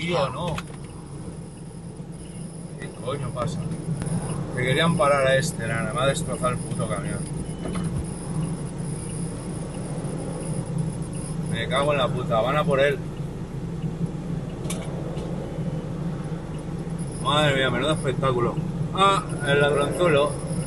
tío, no. ¿Qué coño pasa? Que querían parar a este, nada, me ha destrozado el puto camión. Me cago en la puta, van a por él. Madre mía, menudo espectáculo. Ah, el ladronzuelo.